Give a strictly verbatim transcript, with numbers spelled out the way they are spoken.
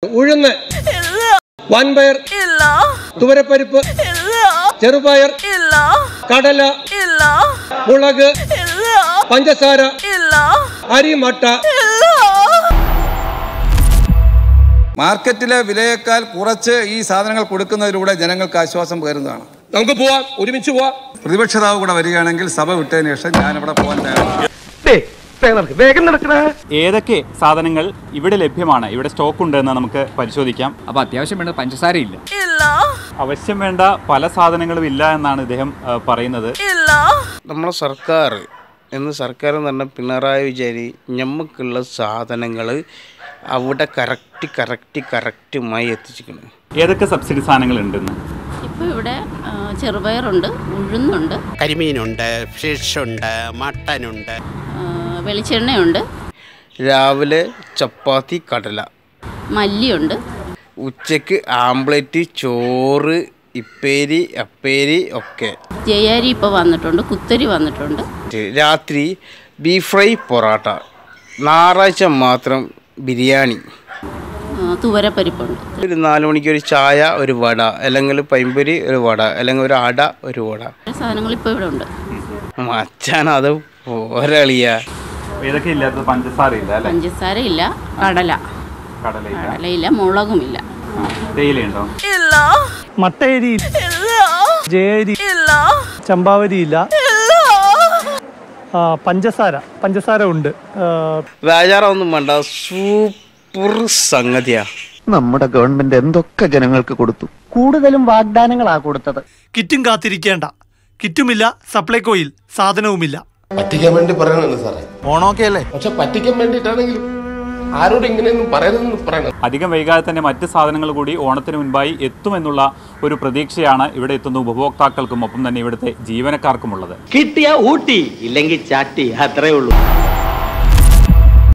ഉഴുന്ന്, വൻപയർ, തുവരപ്പരിപ്പ്, ചെറുപയർ, കടല, മുളക്, പഞ്ചസാര, അരിമട്ട. മാർക്കറ്റിലെ വിലയേക്കാൾ കുറച്ച് ഈ സാധനങ്ങൾ കൊടുക്കുന്നതിലൂടെ ജനങ്ങൾക്ക് ആശ്വാസം പകരുന്നതാണ്. നമുക്ക് പോവാം, ഒരുമിച്ച് പോവാം. പ്രതിപക്ഷ നേതാവ് കൂടെ വരികയാണെങ്കിൽ സഭ വിട്ടതിന് ശേഷം ഞാൻ ഇവിടെ പോകാൻ തയ്യാറാണ്. ഏതൊക്കെ സാധനങ്ങൾ ഇവിടെ ലഭ്യമാണ്, ഇവിടെ സ്റ്റോക്ക് ഉണ്ടെന്ന് നമുക്ക് പരിശോധിക്കാം. അപ്പൊ അത്യാവശ്യം വേണ്ട പഞ്ചസാരയില്ല, അവശ്യം വേണ്ട പല സാധനങ്ങളും ഇല്ല എന്നാണ് ഇദ്ദേഹം പറയുന്നത്. നമ്മളെ സർക്കാർ എന്ന് സർക്കാർ എന്ന് പറഞ്ഞാൽ പിണറായി വിജയൻ ഞമ്മക്കുള്ള സാധനങ്ങൾ അവിടെ കറക്റ്റ് കറക്റ്റ് കറക്റ്റുമായി എത്തിച്ചിരിക്കുന്നു. ഏതൊക്കെ സബ്സിഡി സാധനങ്ങൾ ഉണ്ടെന്ന് ഇപ്പോൾ ഇവിടെ ചെറുപയറുണ്ട്, ഉഴുന്നുണ്ട്, കരിമീനുണ്ട്, ഫിഷുണ്ട്, മട്ടനുണ്ട്, വെളിച്ചെണ്ണയുണ്ട്, രാവിലെ ചപ്പാത്തി കടല, മല്ലിയുണ്ട്, ഉച്ചക്ക് ആംപ്ലേറ്റ്, ചോറ്, ഇപ്പേരി, അപ്പേരി ഒക്കെ. ജയാരി ഇപ്പോൾ വന്നിട്ടുണ്ട്, കുത്തരി വന്നിട്ടുണ്ട്. രാത്രി ബീഫ് ഫ്രൈ, പൊറോട്ട. ഞായറാഴ്ച മാത്രം ബിരിയാണി. തുവരപ്പരിപ്പുണ്ട്. ഒരു നാല് മണിക്ക് ഒരു ചായ, ഒരു വട, അല്ലെങ്കിൽ പൈമ്പൊരി, ഒരു വട, അല്ലെങ്കിൽ ഒരു അട, ഒരു വട. സാധനങ്ങൾ ഇപ്പോൾ ഇവിടെ ഉണ്ട്. മച്ചാൻ അത് പോരളിയ. ഏതൊക്കെ ഇല്ലാത്തത്? പഞ്ചസാര ഇല്ല, പഞ്ചസാര ഇല്ല, കടല കടലയില്ല, മുളകുമില്ല. തേയിലയുണ്ടോ? മട്ടയരി, ജയരി, ചമ്പാവരി ഇല്ല. പഞ്ചസാര പഞ്ചസാര ഉണ്ട്. ബേജാറൊന്നും വേണ്ട, സൂപ്പർ സംഗതിയാ. നമ്മുടെ ഗവൺമെന്റ് എന്തൊക്കെ ജനങ്ങൾക്ക് കൊടുത്തു, കൂടുതലും വാഗ്ദാനങ്ങളാ കൊടുത്തത്. കിറ്റും കാത്തിരിക്കേണ്ട, കിറ്റുമില്ല, സപ്ലൈകോയിൽ സാധനവുമില്ല. പറ്റിക്കാൻ വേണ്ടി പറയണല്ലോ സാറേ, ഓണമൊക്കെ അല്ലേ, പക്ഷെ പറ്റിക്കാൻ വേണ്ടിയിട്ടാണെങ്കിലും ആരോട് ഇങ്ങനെയൊന്നും പറയരുതെന്ന് പറയണം. അധികം വൈകാതെ തന്നെ മറ്റ് സാധനങ്ങൾ കൂടി ഓണത്തിന് മുൻപായി എത്തുമെന്നുള്ള ഒരു പ്രതീക്ഷയാണ് ഇവിടെ എത്തുന്ന ഉപഭോക്താക്കൾക്കും ഒപ്പം തന്നെ ഇവിടുത്തെ ജീവനക്കാർക്കുമുള്ളത്. കിട്ടിയ ഊട്ടി, ഇല്ലെങ്കിൽ ചാട്ടി, അത്രേ ഉള്ളൂ.